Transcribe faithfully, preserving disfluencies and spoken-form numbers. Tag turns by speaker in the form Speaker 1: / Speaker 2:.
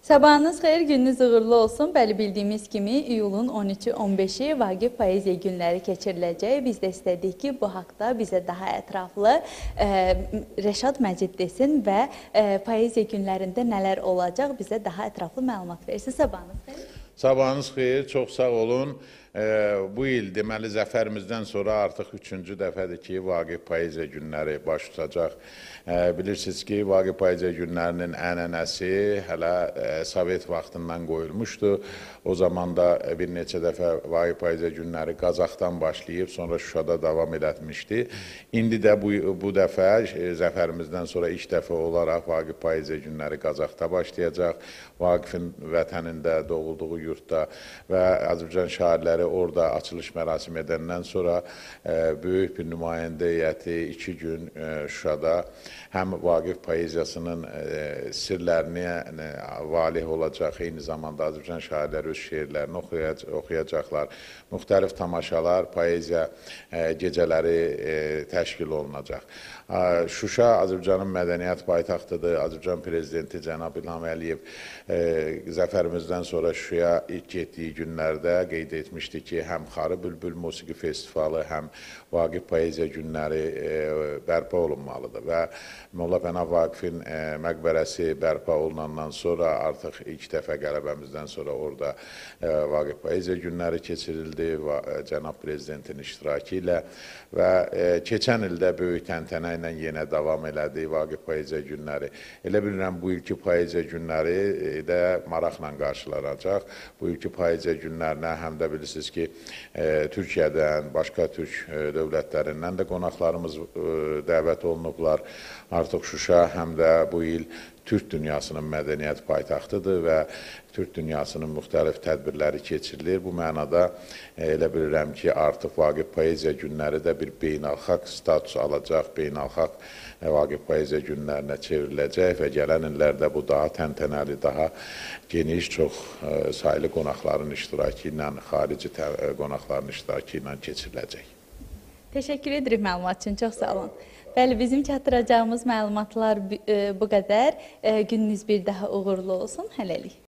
Speaker 1: Sabahınız xeyir, gününüz uğurlu olsun. Bəli, bildiyimiz kimi iyulun on üçü on beşi Vaqif Poeziya günləri keçiriləcək. Biz də istədik ki, bu haqda bizə daha ətraflı e, Rəşad Məcid desin və e, poeziya günlərində nələr olacaq, bizə daha ətraflı məlumat versin. Sabahınız xeyir.
Speaker 2: Sabahınız xeyir, çox sağ olun. Ee, bu il deməli zəfərimizdən sonra artıq üçüncü dəfədir ki, Vaqif Poeziya günləri baş tutacaq. Ee, bilirsiniz ki, Vaqif Poeziya günlərinin ənənəsi hələ e, Sovet vaxtından qoyulmuşdu. O zaman da bir neçə dəfə Vaqif Poeziya günləri Qazaxdan başlayıb, sonra Şuşada davam elətmişdi. İndi də bu, bu dəfə e, zəfərimizdən sonra ilk dəfə olaraq Vaqif Poeziya günləri Qazaxda başlayacaq. Vaqifin vətənində, doğulduğu yurtda və Azərbaycan şairləri orada açılış mərasimi edəndən sonra e, böyük bir nümayəndə heyəti iki gün e, Şuşada həm Vaqif poeziyasının e, sirlərini yəni, valih olacaq, eyni zamanda Azərbaycan şairləri öz şeirlərini oxuyacaq, oxuyacaqlar. Müxtəlif tamaşalar, poeziya e, gecələri e, təşkil olunacaq. E, Şuşa Azərbaycanın mədəniyyət paytaxtıdır. Azərbaycan prezidenti cənab İlham Əliyev e, zəfərimizdən sonra Şuşaya ilk getdiyi günlərdə qeyd etmişdi ki, həm Xarı Bülbül Musiqi Festivalı, həm Vaqif Poeziya günləri e, bərpa olunmalıdır və Molla Pənah Vaqifin e, məqbərəsi bərpa olunandan sonra artıq ilk dəfə qələbəmizdən sonra orada e, Vaqif Poeziya günləri keçirildi və e, cənab prezidentin iştirakı ilə və e, keçən ildə böyük təntənə ilə yenə davam elədi Vaqif Poeziya günləri. Elə bilirəm bu ilki Poeziya günləri e, də maraqla qarşılanacaq. Bu ilki Poeziya günlərinə həm də bilirsiniz ki, e, Türkiyədən, başqa türk e, dövlətlərindən də qonaqlarımız e, dəvət olunublar. Artıq Şuşa həm də bu il Türk dünyasının mədəniyyət paytaxtıdır və Türk dünyasının müxtəlif tədbirləri keçirilir. Bu mənada e, elə bilirəm ki, artıq Vaqif Poeziya günləri də bir beynəlxalq status alacaq, beynəlxalq e, Vaqif Poeziya günlərinə çevriləcək və gələn illərdə bu daha təntənəli, daha geniş, çox e, saylı qonaqların iştirakı ilə, xarici qonaqların iştirakı ilə keçiriləcək.
Speaker 1: Təşəkkür edirik məlumat üçün, çox sağ olun. Bəli, bizim çatdıracağımız məlumatlar bu qədər. Gününüz bir daha uğurlu olsun. Hələlik.